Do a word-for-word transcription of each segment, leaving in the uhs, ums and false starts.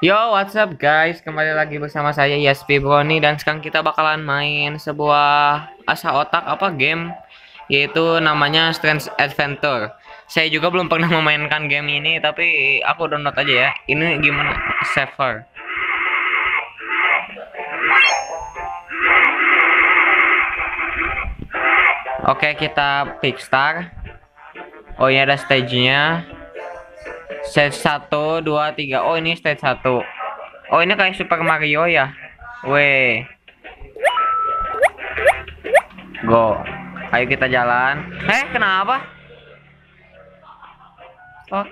Yo, what's up guys? Kembali lagi bersama saya Yaspi Brony dan sekarang kita bakalan main sebuah asa otak apa game yaitu namanya Strange Adventure. Saya juga belum pernah memainkan game ini tapi aku download aja ya. Ini gimana server? Oke, kita pick start. Oh ya, ada stage-nya. Stage satu, dua, tiga. Oh, ini stage satu. Oh, ini kayak Super Mario ya. Weh. Go. Ayo kita jalan. Eh, kenapa? Oh.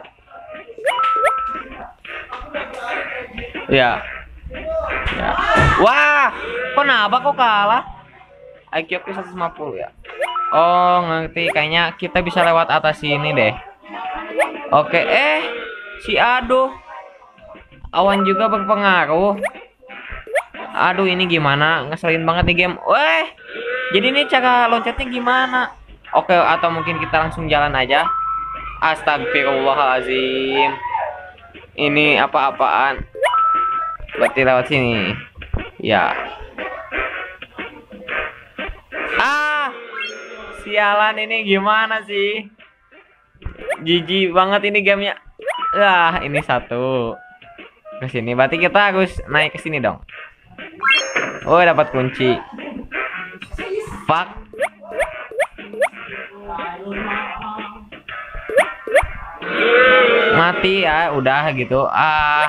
Ya. Ya. Wah, kenapa kok kalah? I Q aku seratus lima puluh ya. Oh, ngerti. Kayaknya kita bisa lewat atas sini deh. Oke, eh si aduh. Awan juga berpengaruh. Aduh, ini gimana? Ngeselin banget nih game. Weh. Jadi ini cara loncatnya gimana? Oke, atau mungkin kita langsung jalan aja. Astagfirullahaladzim. Ini apa-apaan? Berarti lewat sini. Ya. Ah. Sialan, ini gimana sih? Jijik banget ini gamenya. Lah, ini satu. Ke sini. Berarti kita harus naik ke sini dong. Oh, dapat kunci. Fuck. Mati ya, udah gitu. Ah.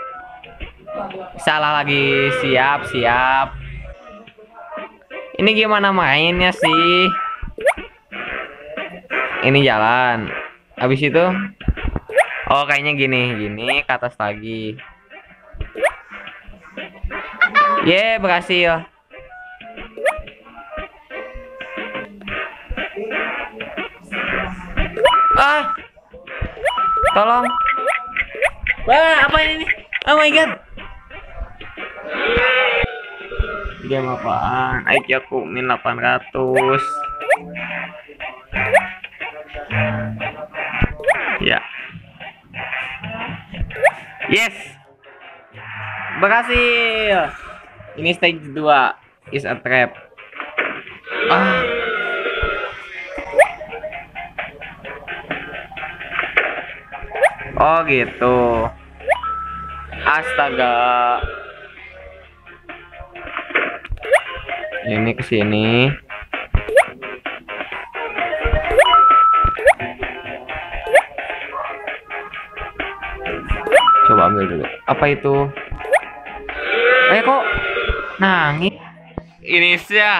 Salah lagi. Siap, siap. Ini gimana mainnya sih? Ini jalan. Habis itu, oh kayaknya gini, gini ke atas lagi. Ye, berhasil. Ah, tolong. Wah, apa ini? Oh my god. Game apaan? I Q aku min delapan ratus. Ya. Yes. Berhasil. Ini stage dua. Is a trap. Ah. Oh gitu. Astaga. Ini ke sini. Coba ambil dulu. Apa itu? Eh kok nangis? Ini sih ya.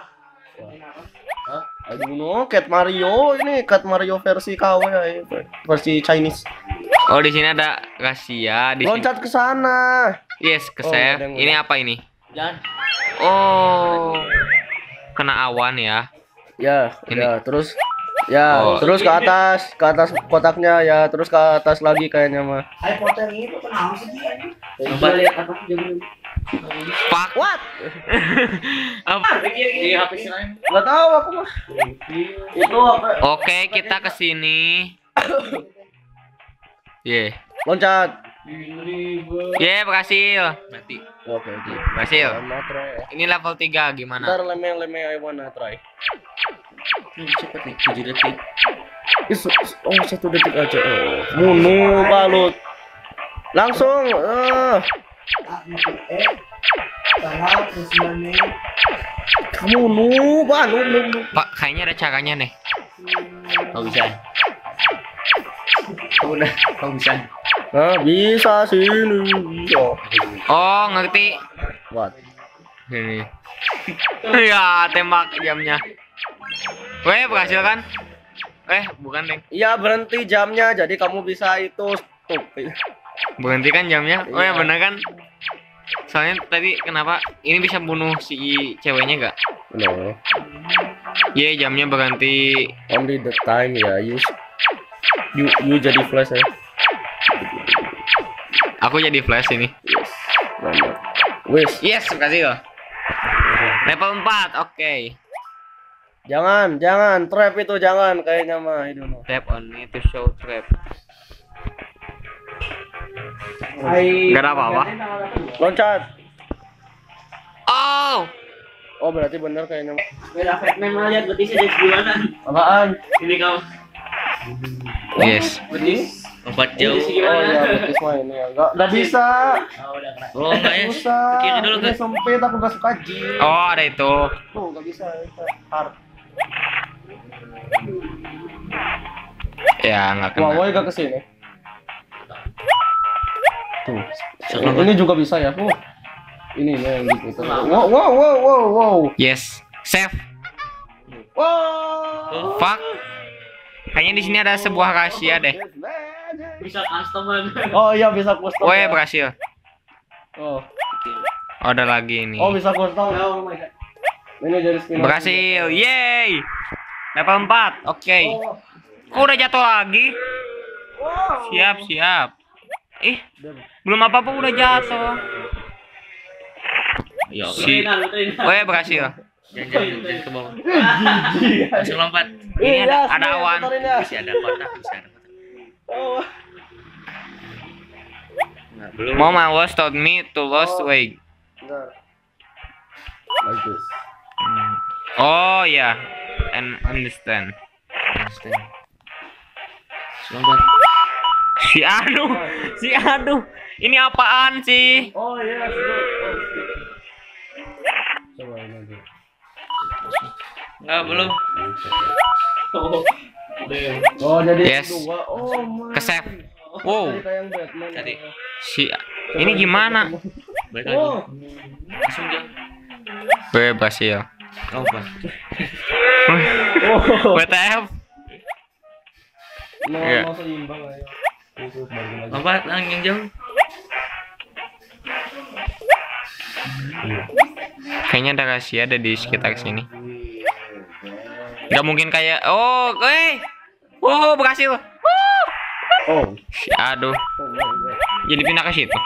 Aduh no, Cat Mario ini Cat Mario versi K W ya, versi Chinese. Oh, di sini ada rahasia. Di Loncat ke sana. Yes, ke Oh, save. ada yang Ini udah. apa ini? Jangan. Oh, kena awan ya. Ya, Ini. ya, terus ya, Oh. terus ke atas, ke atas kotaknya ya, terus ke atas lagi kayaknya mah. Hai poter itu kenapa sih dia ini? Apa? Lihat apa jadi Fuck. What? Apa? di H P si lain. Enggak tahu aku mah. Itu apa? Oke, kita ke sini. Ye. Loncat. Ye, berhasil. Mati. Oke, oke. Berhasil. Lama try. Ini level tiga gimana? Ntar leme-leme I wanna try. Ini cepet nih, tujuh detik. Is, oh, satu detik aja. Oh, munu balut. Langsung. Eh, Eh, tanggal sembilan Mei. kamu nu, bah, nu, nu, nu. Pak, kayaknya ada caranya nih. Kau bisa. Kau udah, kau bisa. Nah, bisa sini. Bisa. Oh, ngerti. What? Ini. Ya, tembak jamnya. Weh, berhasil kan? Eh, bukan, Deng. Iya, berhenti jamnya, jadi kamu bisa itu stop. Berhenti kan jamnya? Oh ya, Iya. bener kan? Soalnya tadi kenapa ini bisa bunuh si ceweknya gak? No, Ye, jamnya berhenti. only the time ya. You, you, you jadi flash ya. Aku jadi flash ini. Yes. Mana? Wis. Yes, berhasil. Level empat, oke. Jangan, jangan trap itu jangan kayaknya mah itu. Tap on it to show trap. Gak ada apa-apa. Loncat. Oh. Oh, berarti bener kayaknya. Beda Batman malah lihat betisnya dari gimana? Apaan? Ini kau. Yes. Betis. Lompat Jauh. jauh. Oh iya, betis mah ini ya. Enggak enggak bisa. Oh, udah kena. Oh enggak ya? Susah. Ke kiri dulu Ini ke. sempit, aku gak suka Ji. Oh, ada itu. Tuh, gak bisa. bisa. Hard. Ya, nggak Wah, kena. woi gak kesini. Tuh. Sama Ini juga bisa ya. Uh. Ini nih yang gitu. Wow, wow, wow, wow, wow. Yes. Save. Wow. Fuck. Kayaknya di sini ada sebuah rahasia deh. Bisa customer. Oh iya bisa custom. Woi, ya. berhasil. Oh. Oh, ada lagi ini. Oh bisa custom. Oh my god. Ini jadi spin. Berhasil. Yeay. Level empat. Oke. Kok udah jatuh lagi? Siap, siap. Ih, belum apa-apa udah jatuh. Ya Allah. Si. Woi, berhasil. Jangan jangan jangan ke bawah. Langsung lompat. Ini ada, ada awan. Bisa ada kotak, bisa ada kotak. Oh. Nah, belum. Mama was told me to lose weight. Bentar. Like this. Oh ya, and understand. Understand. Lompat. Si aduh, si aduh. Ini apaan sih? Oh iya, good. Coba ini aja. Enggak, belum. Oh. Oh jadi Yes. dua. Oh my. Ke save. Wow. Jadi kayak yang Batman. Tadi. Si ini gimana? Balik lagi. Oh. Langsung jangan. Gue berhasil. Lompat. Oh. W T F. Mau Iya. mau seimbang aja. Terus balik lagi. Lompat yang yang jauh. Kayaknya ada rahasia ada di sekitar sini. Gak mungkin kayak oh, eh. Oh, berhasil. Oh. Si aduh. Oh my god. Jadi pindah ke situ.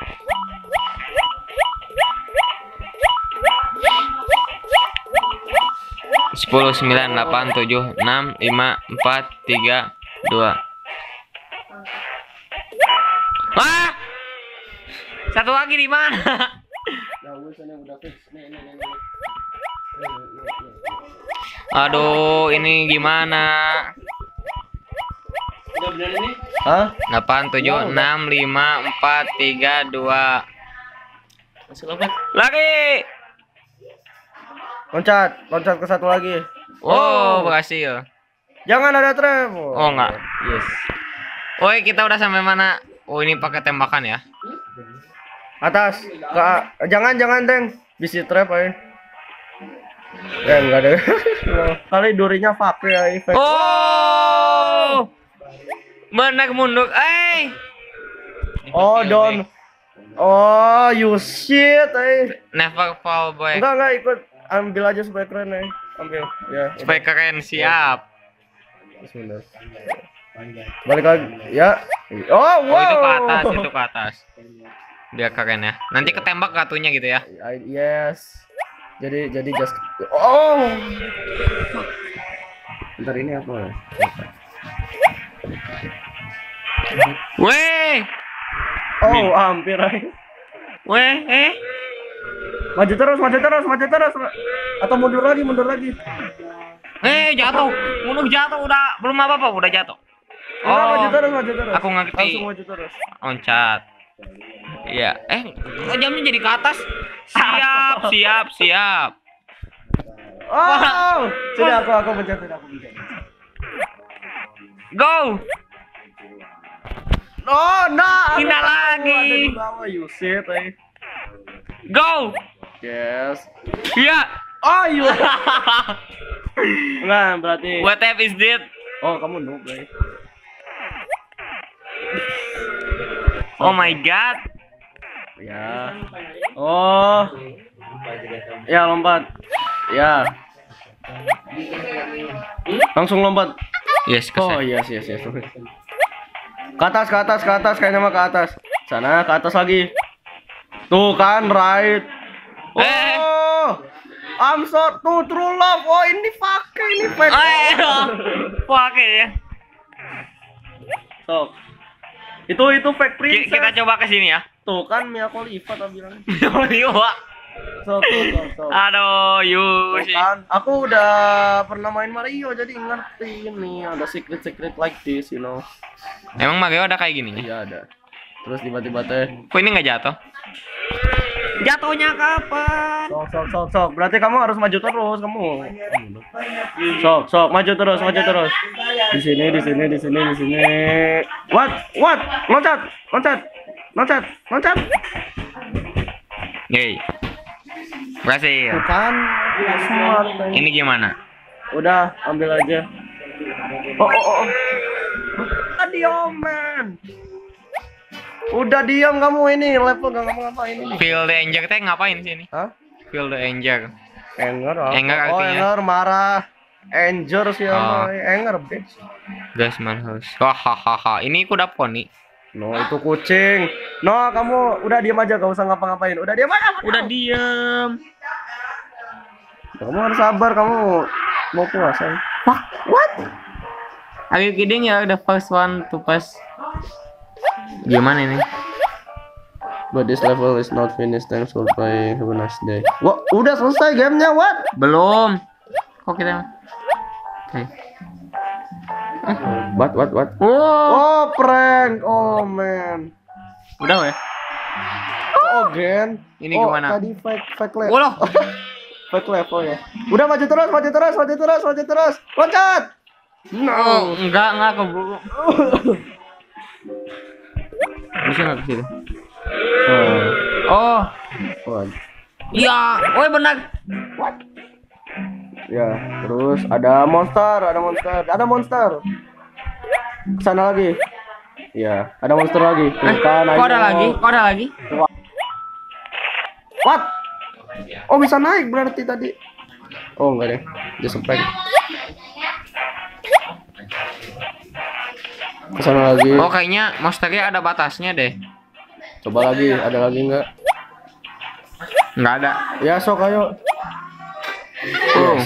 Sepuluh, sembilan, delapan, tujuh, enam, lima, empat, tiga, dua. Wah! Satu lagi di mana? Ya wes ini udah fix. Nih nih nih. nih. Nih, nih, nih, nih. Aduh, ini gimana? Udah bener ini? Hah? delapan, tujuh, enam, lima, empat, tiga, dua. Langsung lompat. Lagi! Loncat, loncat ke satu lagi. Oh, berhasil. Jangan ada trap. Oh, enggak. Yes. Woi, kita udah sampai mana? Oh, ini pakai tembakan ya. Atas. Ke a- jangan jangan, Deng. Bisa trap aja. Ya enggak ada. Kali durinya pakai ya efek. Oh! Benar mundur. Eh! Oh, don. Oh, you shit, eh. Never fall back. Enggak enggak ikut. Ambil aja supaya keren, eh. Ambil. Ya. Supaya keren, siap. Bismillah. Balik lagi. Ya. Oh, wow. Oh, itu ke atas, itu ke atas. Biar keren ya. Nanti ketembak kartunya gitu ya. I- yes. Jadi jadi just oh. Bentar ini apa? Weh! Oh, hampir aja. Weh, eh. Maju terus, maju terus, maju terus. Atau mundur lagi, mundur lagi. Eh, jatuh. Mundur jatuh udah belum apa-apa, udah jatuh. Oh, maju Oh, terus, maju terus. aku ngerti. Langsung maju terus. loncat. Iya. Eh, kok jamnya jadi ke atas? Siap, siap, siap. Oh, sudah aku aku pencet, sudah aku pencet. Go! Oh, nah. Pindah ada- lagi. Ada di bawah, you shit, eh. Go! Yes. Iya. Oh, you. Nah, berarti. What F is that? Oh, kamu noob, eh. Oh my god. Ya. Oh. Ya, lompat. Ya. Langsung lompat. Yes, Oh, kesel. yes, yes, yes. Ke atas, ke atas, ke atas, kayaknya mah ke atas. Sana, ke atas lagi. Tuh kan, right. Eh. Oh. I'm so tuh true love. Oh, ini pakai ini fake. Eh, pakai ya. Sok. Itu itu fake Ki- princess. Kita coba ke sini ya. Tuh kan Mia Khalifa tadi bilang. Khalifa. Sok, sok, sok, sok. Aduh, Tuh Yusi. kan, aku udah pernah main Mario jadi ngerti ini ada secret-secret like this, you know. Emang Mario ada kayak gininya? Iya ada. Terus tiba-tiba teh. Kok ini nggak jatuh? Jatuhnya kapan? Sok, sok, sok, sok. Berarti kamu harus maju terus kamu. Sok, sok, maju terus, maju terus. Di sini, di sini, di sini, di sini. What? What? Loncat, loncat, loncat, loncat. Yeay. Berhasil. Bukan. Smart. Ini gimana? Udah, ambil aja. Oh, oh, oh. Udah diam, man. Udah diam kamu ini level gak ngapa-ngapain ini. Feel the Anger teh ngapain sih ini? Hah? Feel the Anger. Anger apa? Anger Oh, artinya? anger marah. Anger sih Oh. anger, bitch. Gas House. Hahaha. Ini kuda poni. No, itu kucing. No, kamu udah diam aja, gak usah ngapa-ngapain. Udah diam aja. Udah diam. Kamu harus sabar, kamu mau puasa. Wah, what? Are you kidding ya? The first one to pass. Gimana ini? But this level is not finished. Thanks for playing. Have a nice day. Wah, udah selesai gamenya, what? Belum. Kok kita? Oke. What, what, what? Wow. Oh, prank. Oh, man. Udah weh. Oh, gen. Ini Oh, gimana? Tadi fake, fake level. Walah. Fake level ya. Udah maju terus, maju terus, maju terus, maju terus. Loncat. Oh, No. enggak, enggak keburu. Bisa nggak ke situ? Oh. Oh, Oh. iya. Woi benar. Ya, terus ada monster, ada monster, ada monster. Kesana lagi. Ya, ada monster lagi. Tuh Eh, kan, kok ada ayo. lagi? Kok ada lagi? What? Oh, bisa naik berarti tadi. Oh, enggak deh. Dia sempet. Kesana lagi. Oh, kayaknya monsternya ada batasnya deh. Coba lagi, ada lagi enggak? Enggak ada. Ya, sok ayo. Oh.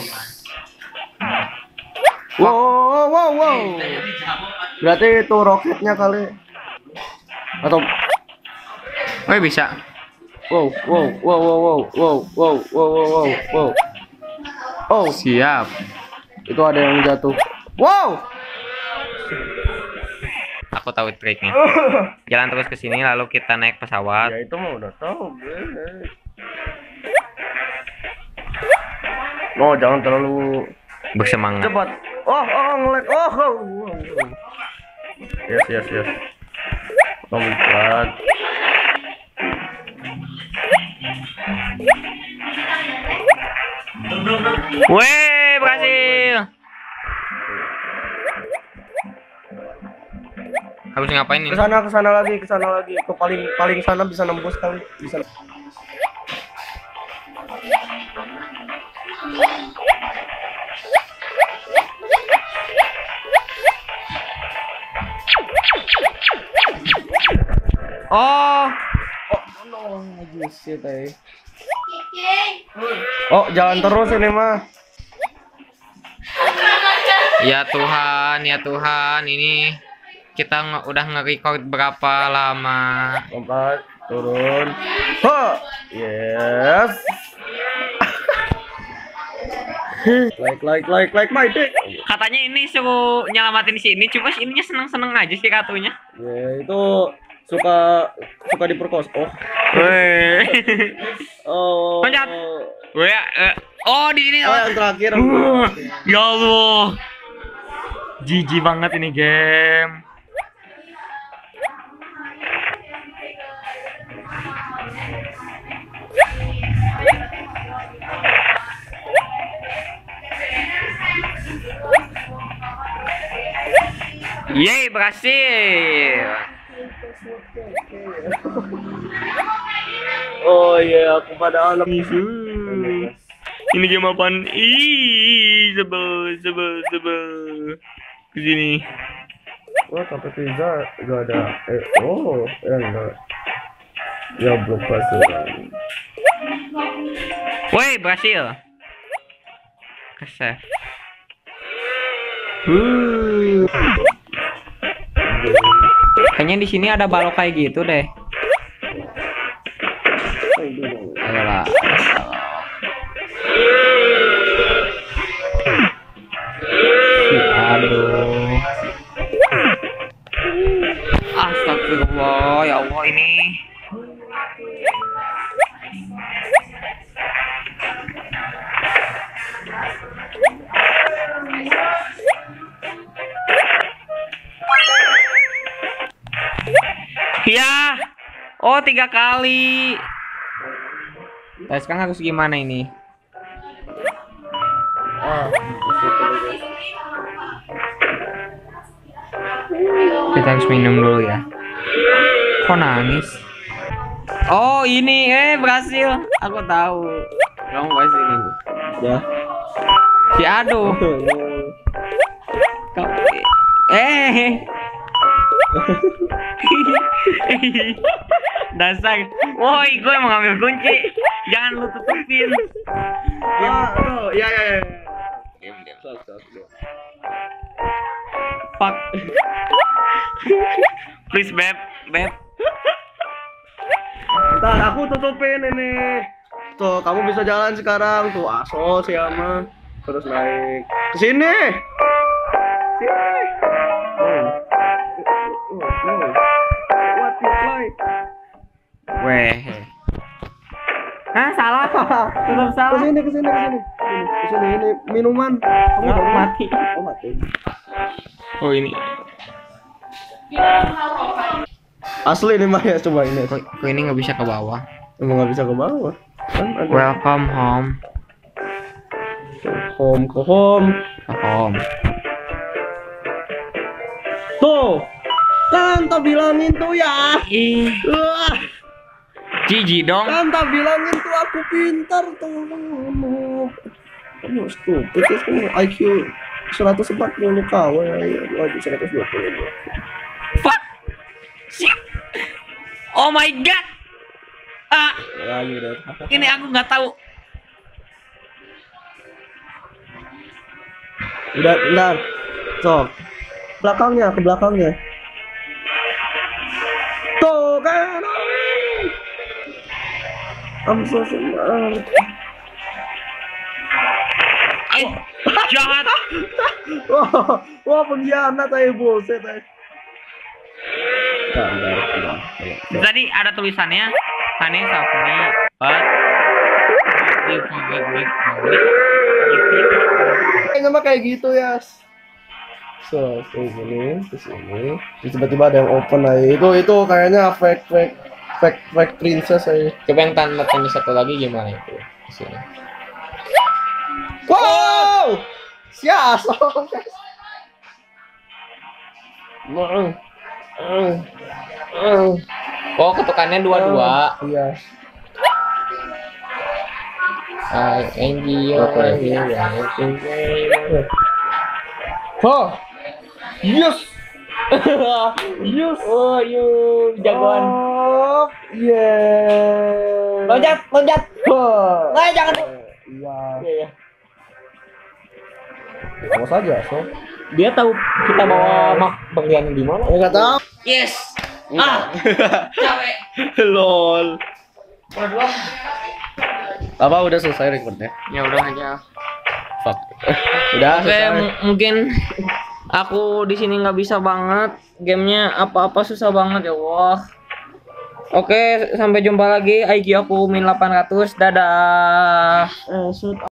Wow, wow, wow, wow. Berarti itu roketnya kali. Atau Woi bisa. wow, wow, wow, wow, wow, wow, wow, wow, wow, wow, wow. Oh, Siap. itu ada yang jatuh. Wow. Aku tahu triknya. Jalan terus ke sini lalu kita naik pesawat. Ya itu mah udah tahu, gue. Oh, jangan terlalu Bersemangat. cepat. Oh, oh, ngelag. Oh, oh, oh, oh. Yes, yes, yes. Lompat. Weh, berhasil. Harus ngapain ini? Ke sana, ke sana lagi, ke sana lagi. Ke paling paling sana bisa nembus kali. Bisa. Oh, Oh, no, lagi shit, eh. Oh, jalan terus ini mah. ya Tuhan, ya Tuhan, ini kita nge udah nge-record berapa lama? Lompat, turun. Ha! Yes. like, like, like, like my dick. Katanya ini suruh nyelamatin si ini, cuma si ininya seneng-seneng aja sih ratunya. Ya, itu suka suka diperkos. Oh. Weh. Oh. Loncat. Weh, eh, oh di ini. Oh, yang terakhir. Uh, ya Allah. Jijik banget ini game. Yeay, berhasil. Oh iya, aku pada alam Isu. Ini game apaan? Ih, sebel, sebel, sebel. Kesini. Wah, sampai pizza gak ada. Eh, oh, ya enggak. Ya blok pasukan. Woi, berhasil. Kesef. Uh. Kayaknya di sini ada balok kayak gitu deh. Ayolah. Aduh. Astagfirullah, ya Allah ini. Ya. Oh, tiga kali. Nah, sekarang harus gimana ini? Kita harus minum dulu ya. Kok nangis? Oh, ini eh berhasil. Aku tahu. Kamu pasti ini. Ya. Si aduh. Kau eh. Dasar. Woi, gue mau ngambil kunci. Jangan lu tutupin. Ya, aduh, ya ya ya. Diam, diam. Sok, sok, sok. Fuck. Please, beb, beb. Ntar aku tutupin ini. Tuh, kamu bisa jalan sekarang. Tuh, aso si Ama. Terus naik ke sini. Sini. Oh. Oh, oh. What you like? Weh. Hah, salah. Tetap salah. Ke sini, ke sini, ke sini. Ke sini, ini minuman. Kamu Nggak, udah mati. Oh, mati. Oh, ini. Asli ini mah ya, coba ini. Kok, kok ini nggak bisa ke bawah? Emang nggak bisa ke bawah. Kan ada Welcome home. home ke home. Ke home. Tuh. Kan tak bilangin tuh ya. Ih, Wah, Gigi dong. kan tak bilangin tuh aku pintar tuh. Kamu kamu stupid ya, kamu I Q seratus empat puluh kawan ya, wajib seratus dua puluh. Fuck. Shit. Oh my god. Ah, Ya, udah. ini aku nggak tahu. Udah, bentar. Sok. Belakangnya, ke belakangnya. Tuh kan. I'm so sorry. Ay, jahat. Wah, wah pengkhianat aja buset aja. Bentar, bentar, bentar. Tadi ada tulisannya Honey Safni, but give me, give me, give me. Kayaknya mah kayak gitu ya. So, terus ini, terus ini, terus tiba-tiba ada yang open aja. Itu itu kayaknya fake fake fake fake princess aja. Coba yang tanda tanya satu lagi gimana itu? Di sini. Wow, sias. Mau, Oh, ketukannya dua-dua. Iya. I enjoy Oke. Oh, yes. Yes. Oh, you jagoan. Oh, yeah. Loncat, loncat. Oh. Nah, jangan. Iya. Iya, iya. Awas aja, so. Dia tahu kita bawa mak bagian di mana? Enggak tahu. Yes. Ah, capek. Lol. Berdua. Apa udah selesai recordnya? Ya udah aja. Fuck. Udah Oke, selesai. m- mungkin aku di sini nggak bisa banget. Gamenya apa-apa susah banget ya Allah. Oke, sampai jumpa lagi. I Q aku min delapan ratus. Dadah. Eh, shoot